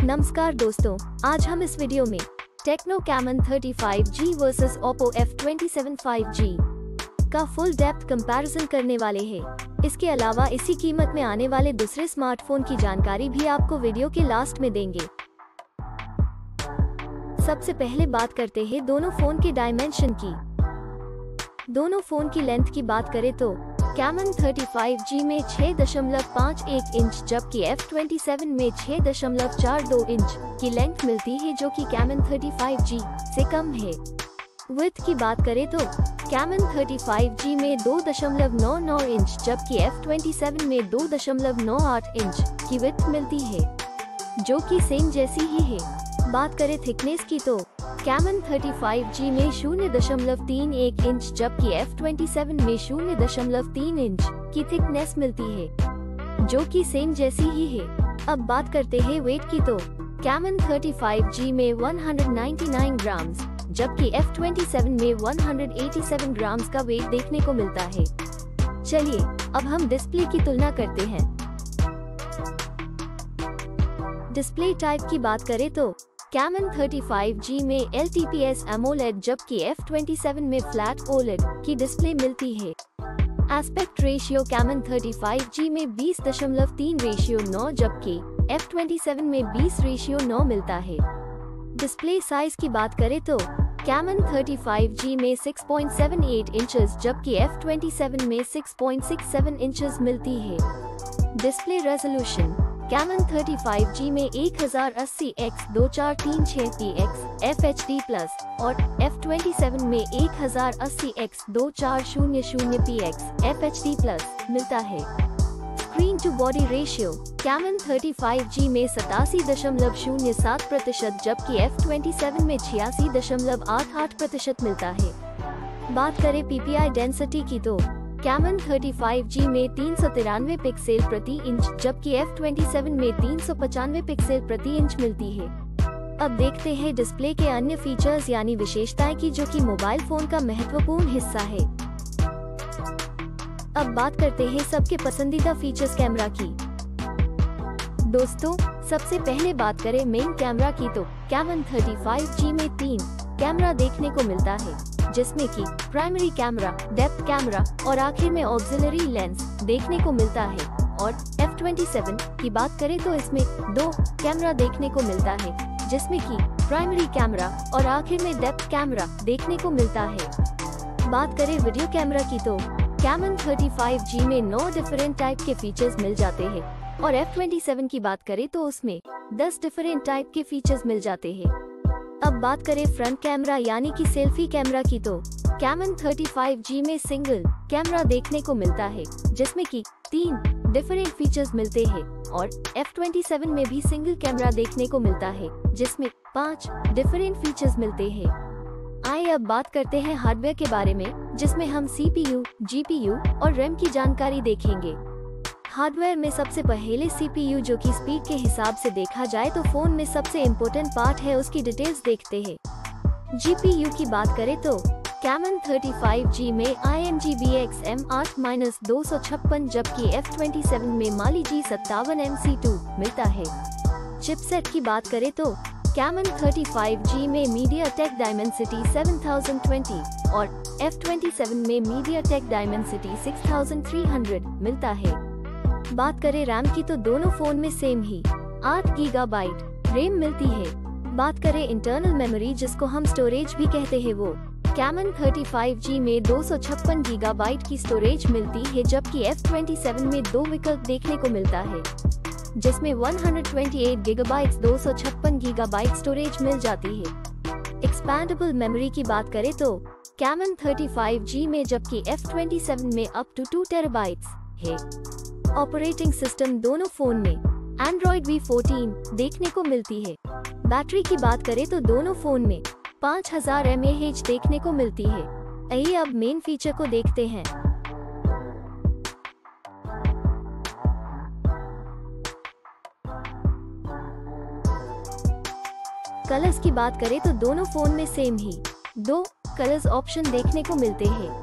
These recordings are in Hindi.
नमस्कार दोस्तों, आज हम इस वीडियो में techno caiman 35G versus Oppo F27 5G का फुल डेप्थ कंपैरिजन करने वाले हैं। इसके अलावा इसी कीमत में आने वाले दूसरे स्मार्टफोन की जानकारी भी आपको वीडियो के लास्ट में देंगे। सबसे पहले बात करते हैं दोनों फोन के डायमेंशन की। दोनों फोन की लेंथ की बात करें तो कैमन 35G में 6.51 इंच जबकि F27 में 6.42 इंच की लेंथ मिलती है, जो कि कैमन 35G से कम है। विड्थ की बात करें तो कैमन 35G में 2.99 इंच जबकि F27 में 2.98 इंच की विड्थ मिलती है, जो कि सेम जैसी ही है। बात करें थिकनेस की तो कैमन 35G में 0.31 इंच जबकि F27 में 0.3 इंच की थिकनेस मिलती है, जो कि सेम जैसी ही है। अब बात करते हैं वेट की तो कैमन 35G में 199 ग्राम्स जबकि F27 में 187 ग्राम्स का वेट देखने को मिलता है। चलिए अब हम डिस्प्ले की तुलना करते हैं। डिस्प्ले टाइप की बात करें तो कैमन 35G में LTPS AMOLED जबकि F27 में फ्लैट OLED की डिस्प्ले मिलती है। एस्पेक्ट रेशियो कैमन 35G में 20.3:9 जबकि F27 में 20:9 मिलता है। डिस्प्ले साइज की बात करें तो कैमन 35G में 6.78 इंचेस जबकि F27 में 6.67 इंचेस मिलती है। डिस्प्ले रेजोल्यूशन कैमन 35G में 1080x2436px FHD+ और F27 में 1080x2400px FHD+ मिलता है। Screen to body ratio Camon 35G में 87.07% जबकि F27 में 86.88% मिलता है। बात करें PPI डेंसिटी की तो कैमन 35G में 393 पिक्सेल प्रति इंच जबकि F27 में 395 पिक्सेल प्रति इंच मिलती है। अब देखते हैं डिस्प्ले के अन्य फीचर्स यानी विशेषताएं की, जो कि मोबाइल फोन का महत्वपूर्ण हिस्सा है। अब बात करते हैं सबके पसंदीदा फीचर्स कैमरा की। दोस्तों, सबसे पहले बात करें मेन कैमरा की तो कैमन 35G में 3 कैमरा देखने को मिलता है, जिसमें कि प्राइमरी कैमरा, डेप्थ कैमरा और आखिर में ऑक्सिलरी लेंस देखने को मिलता है। और F27 की बात करें तो इसमें 2 कैमरा देखने को मिलता है, जिसमें कि प्राइमरी कैमरा और आखिर में डेप्थ कैमरा देखने को मिलता है। बात करें वीडियो कैमरा की तो कैमन 35G में 9 डिफरेंट टाइप के फीचर्स मिल जाते हैं और F27 की बात करें तो उसमें 10 डिफरेंट टाइप के फीचर्स मिल जाते हैं। अब बात करें फ्रंट कैमरा यानी कि सेल्फी कैमरा की तो कैमन 35G में सिंगल कैमरा देखने को मिलता है, जिसमें कि 3 डिफरेंट फीचर्स मिलते हैं और F27 में भी सिंगल कैमरा देखने को मिलता है, जिसमें 5 डिफरेंट फीचर्स मिलते हैं। आइए अब बात करते हैं हार्डवेयर के बारे में, जिसमें हम CPU, GPU और RAM की जानकारी देखेंगे। हार्डवेयर में सबसे पहले CPU, जो कि स्पीड के हिसाब से देखा जाए तो फोन में सबसे इम्पोर्टेंट पार्ट है, उसकी डिटेल्स देखते हैं। GPU की बात करें तो कैमन 35G में IMG BX M8-256 जबकि F27 में Mali G57MC2 मिलता है। चिपसेट की बात करें तो कैमन 35G में MediaTek Dimensity 7020 और F27 में MediaTek Dimensity 6300 मिलता है। बात करें रैम की तो दोनों फोन में सेम ही 8 GB रैम मिलती है। बात करें इंटरनल मेमोरी, जिसको हम स्टोरेज भी कहते हैं, वो कैमन 35G में 256 GB की स्टोरेज मिलती है, जबकि F27 में 2 विकल्प देखने को मिलता है, जिसमें 128 GB 256 GB स्टोरेज मिल जाती है। एक्सपैंडेबल मेमोरी की बात करें तो कैमन 35G में जबकि F27 में अप टू 2 TB है। ऑपरेटिंग सिस्टम दोनों फोन में Android V14 देखने को मिलती है। बैटरी की बात करें तो दोनों फोन में 5000 mAh देखने को मिलती है। आइए अब मेन फीचर को देखते हैं। कलर्स की बात करें तो दोनों फोन में सेम ही 2 कलर्स ऑप्शन देखने को मिलते हैं।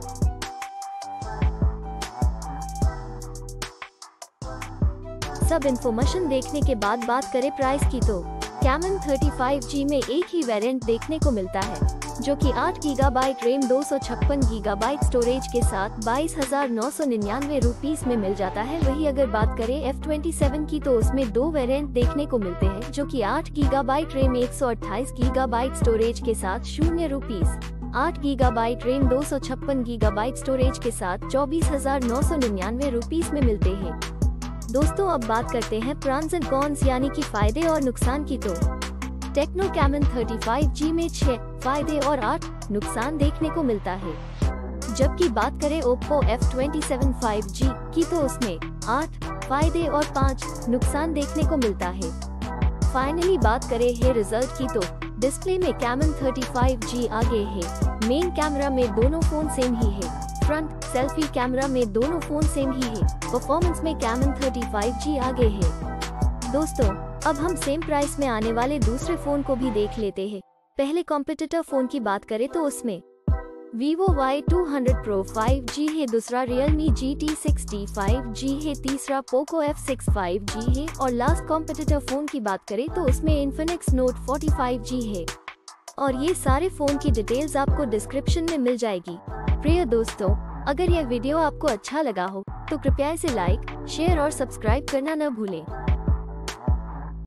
सब इन्फॉर्मेशन देखने के बाद बात करें प्राइस की तो Camon 35G में एक ही वेरिएंट देखने को मिलता है, जो कि 8 गीगाबाइट रैम 256 गीगाबाइट स्टोरेज के साथ 22,999 रुपीस में मिल जाता है। वही अगर बात करें F27 की तो उसमें दो वेरिएंट देखने को मिलते हैं, जो कि 8 गीगाबाइट रैम 128 गीगाबाइट स्टोरेज के साथ 0 rupees, 8 gigabyte RAM 256 gigabyte storage के साथ 24,999 रुपीस में मिलते हैं। दोस्तों अब बात करते हैं प्रॉन्स एंड कॉन्स यानी कि फायदे और नुकसान की। तो टेक्नो कैमन 35G में 6 फायदे और 8 नुकसान देखने को मिलता है, जबकि बात करें Oppo F27 5G की तो उसमें 8 फायदे और 5 नुकसान देखने को मिलता है। फाइनली बात करें है रिजल्ट की तो डिस्प्ले में कैमन 35G आगे है, मेन कैमरा में दोनों फोन सेम ही है, फ्रंट सेल्फी कैमरा में दोनों फोन सेम ही है, परफॉर्मेंस में कैमन 35G आगे है। दोस्तों अब हम सेम प्राइस में आने वाले दूसरे फोन को भी देख लेते हैं। पहले कॉम्पिटिटर फोन की बात करें तो उसमें Vivo Y200 Pro 5G है, दूसरा Realme GT60 5G है, तीसरा Poco F6 5G है और लास्ट कॉम्पिटिटर फोन की बात करें तो उसमें Infinix Note 40 5G है। और ये सारे फोन की डिटेल्स आपको डिस्क्रिप्शन में मिल जाएगी। प्रिय दोस्तों अगर यह वीडियो आपको अच्छा लगा हो तो कृपया इसे लाइक, शेयर और सब्सक्राइब करना न भूलें।